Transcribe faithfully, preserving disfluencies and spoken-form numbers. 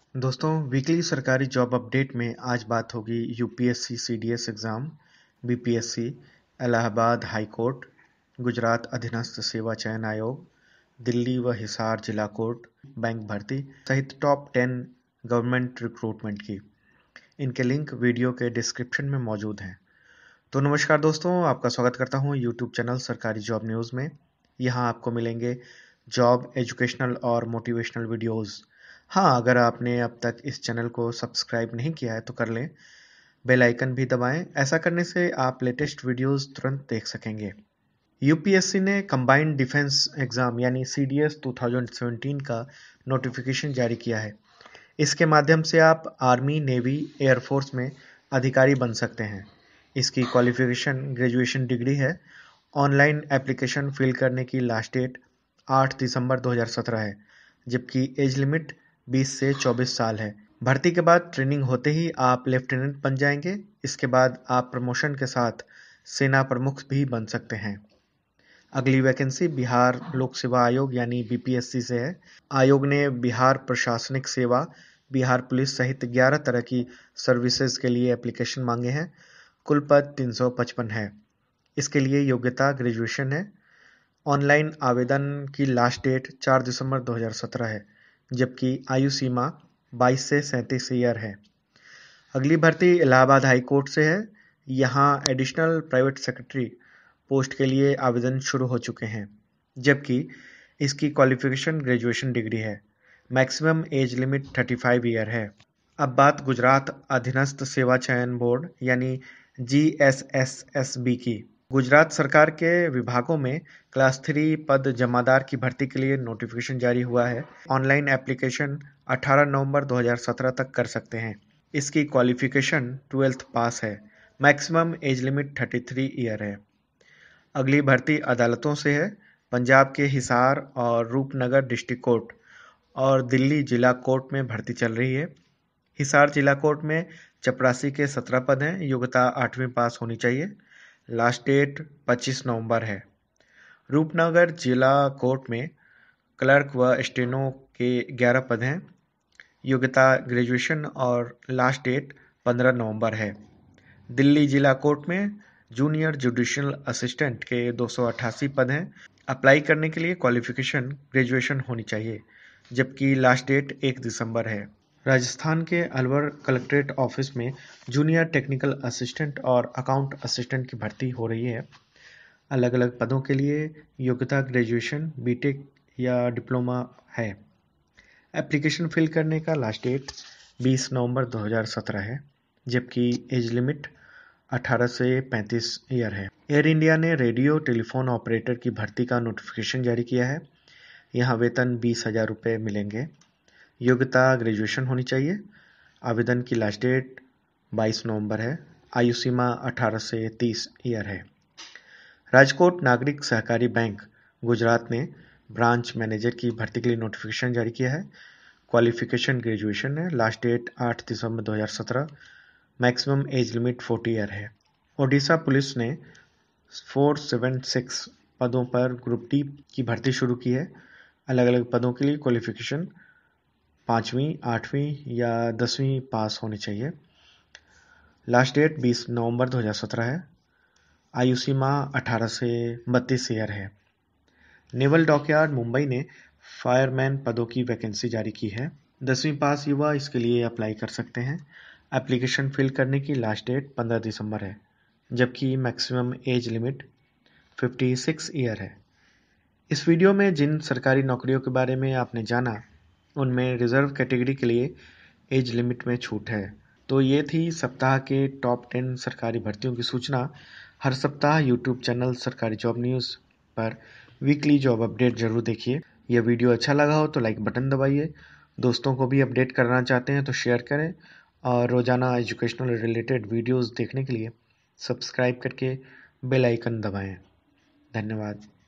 दोस्तों, वीकली सरकारी job update में आज बात होगी UPSC CDS exam, BPSC, Allahabad high court, Gujarat अधीनस्थ सेवा चयन आयोग, दिल्ली व हिसार जिला कोर्ट, बैंक भर्ती सहित टॉप टेन गवर्नमेंट रिक्रूटमेंट की। इनके लिंक वीडियो के डिस्क्रिप्शन में मौजूद हैं। तो नमस्कार दोस्तों, आपका स्वागत करता हूं यूट्यूब चैनल सरकारी जॉब न्यूज़ में। यहाँ आपको मिलेंगे जॉब, एजुकेशनल और मोटिवेशनल वीडियोज़। हाँ, अगर आपने अब तक इस चैनल को सब्सक्राइब नहीं किया है तो कर लें, बेल आइकन भी दबाएं। ऐसा करने से आप लेटेस्ट वीडियोस तुरंत देख सकेंगे। यूपीएससी ने कंबाइंड डिफेंस एग्ज़ाम यानी सीडीएस दो हज़ार सत्रह का नोटिफिकेशन जारी किया है। इसके माध्यम से आप आर्मी, नेवी, एयरफोर्स में अधिकारी बन सकते हैं। इसकी क्वालिफिकेशन ग्रेजुएशन डिग्री है। ऑनलाइन एप्लीकेशन फिल करने की लास्ट डेट आठ दिसंबर दो हज़ार सत्रह है, जबकि एज लिमिट बीस से चौबीस साल है। भर्ती के बाद ट्रेनिंग होते ही आप लेफ्टिनेंट बन जाएंगे। इसके बाद आप प्रमोशन के साथ सेना प्रमुख भी बन सकते हैं। अगली वैकेंसी बिहार लोक सेवा आयोग यानी बीपीएससी से है। आयोग ने बिहार प्रशासनिक सेवा, बिहार पुलिस सहित ग्यारह तरह की सर्विसेज के लिए एप्लीकेशन मांगे हैं। कुल पद तीन सौ पचपन है। इसके लिए योग्यता ग्रेजुएशन है। ऑनलाइन आवेदन की लास्ट डेट चार दिसंबर दो हज़ार सत्रह है, जबकि आयु सीमा बाईस से सैंतीस ईयर है। अगली भर्ती इलाहाबाद हाई कोर्ट से है। यहाँ एडिशनल प्राइवेट सेक्रेटरी पोस्ट के लिए आवेदन शुरू हो चुके हैं, जबकि इसकी क्वालिफिकेशन ग्रेजुएशन डिग्री है। मैक्सिमम एज लिमिट पैंतीस ईयर है। अब बात गुजरात अधीनस्थ सेवा चयन बोर्ड यानी जीएसएसएसबी की। गुजरात सरकार के विभागों में क्लास थ्री पद जमादार की भर्ती के लिए नोटिफिकेशन जारी हुआ है। ऑनलाइन एप्लीकेशन अठारह नवंबर दो हज़ार सत्रह तक कर सकते हैं। इसकी क्वालिफिकेशन ट्वेल्थ पास है। मैक्सिमम एज लिमिट तैंतीस ईयर है। अगली भर्ती अदालतों से है। पंजाब के हिसार और रूपनगर डिस्ट्रिक्ट कोर्ट और दिल्ली जिला कोर्ट में भर्ती चल रही है। हिसार जिला कोर्ट में चपरासी के सत्रह पद हैं। योग्यता आठवीं पास होनी चाहिए। लास्ट डेट पच्चीस नवंबर है। रूपनगर जिला कोर्ट में क्लर्क व स्टेनो के ग्यारह पद हैं। योग्यता ग्रेजुएशन और लास्ट डेट पंद्रह नवंबर है। दिल्ली जिला कोर्ट में जूनियर जुडिशियल असिस्टेंट के दो सौ अट्ठासी पद हैं। अप्लाई करने के लिए क्वालिफिकेशन ग्रेजुएशन होनी चाहिए, जबकि लास्ट डेट एक दिसंबर है। राजस्थान के अलवर कलेक्ट्रेट ऑफिस में जूनियर टेक्निकल असिस्टेंट और अकाउंट असिस्टेंट की भर्ती हो रही है। अलग अलग पदों के लिए योग्यता ग्रेजुएशन, बीटेक या डिप्लोमा है। एप्लीकेशन फिल करने का लास्ट डेट बीस नवंबर दो हज़ार सत्रह है, जबकि एज लिमिट अठारह से पैंतीस ईयर है। एयर इंडिया ने रेडियो टेलीफोन ऑपरेटर की भर्ती का नोटिफिकेशन जारी किया है। यहाँ वेतन बीस हजार रुपये मिलेंगे। योग्यता ग्रेजुएशन होनी चाहिए। आवेदन की लास्ट डेट बाईस नवंबर है। आयु सीमा अठारह से तीस ईयर है। राजकोट नागरिक सहकारी बैंक गुजरात ने ब्रांच मैनेजर की भर्ती के लिए नोटिफिकेशन जारी किया है। क्वालिफिकेशन ग्रेजुएशन है। लास्ट डेट आठ दिसंबर दो हज़ार सत्रह। मैक्सिमम एज लिमिट चालीस ईयर है। ओडिशा पुलिस ने चार सौ छिहत्तर पदों पर ग्रुप डी की भर्ती शुरू की है। अलग अलग पदों के लिए क्वालिफिकेशन पाँचवीं, आठवीं या दसवीं पास होनी चाहिए। लास्ट डेट बीस नवंबर दो हज़ार सत्रह है। आयु सीमा अठारह से बत्तीस ईयर है। नेवल डॉकयार्ड मुंबई ने फायरमैन पदों की वैकेंसी जारी की है। दसवीं पास युवा इसके लिए अप्लाई कर सकते हैं। एप्लीकेशन फिल करने की लास्ट डेट पंद्रह दिसंबर है, जबकि मैक्सिमम एज लिमिट छप्पन ईयर है। इस वीडियो में जिन सरकारी नौकरियों के बारे में आपने जाना, उनमें रिजर्व कैटेगरी के लिए एज लिमिट में छूट है। तो ये थी सप्ताह के टॉप टेन सरकारी भर्तियों की सूचना। हर सप्ताह यूट्यूब चैनल सरकारी जॉब न्यूज़ पर वीकली जॉब अपडेट जरूर देखिए। यह वीडियो अच्छा लगा हो तो लाइक बटन दबाइए। दोस्तों को भी अपडेट करना चाहते हैं तो शेयर करें, और रोजाना एजुकेशनल रिलेटेड वीडियोस देखने के लिए सब्सक्राइब करके बेल आइकन दबाएं। धन्यवाद।